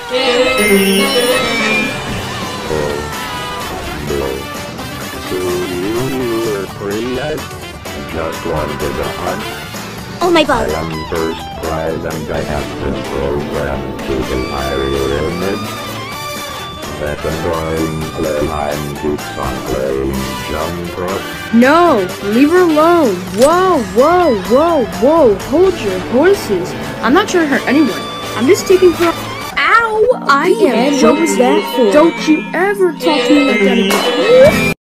Just wanted a hug. Oh my god. I am first prize and I have been programmed to the higher image. Second drawing line keeps on playing jump rope. No, leave her alone. Whoa, whoa, whoa, whoa. Hold your horses. I'm not trying to hurt anyone. I'm just taking her. Ow! I am. What was that for? Don't you ever talk to me like that again.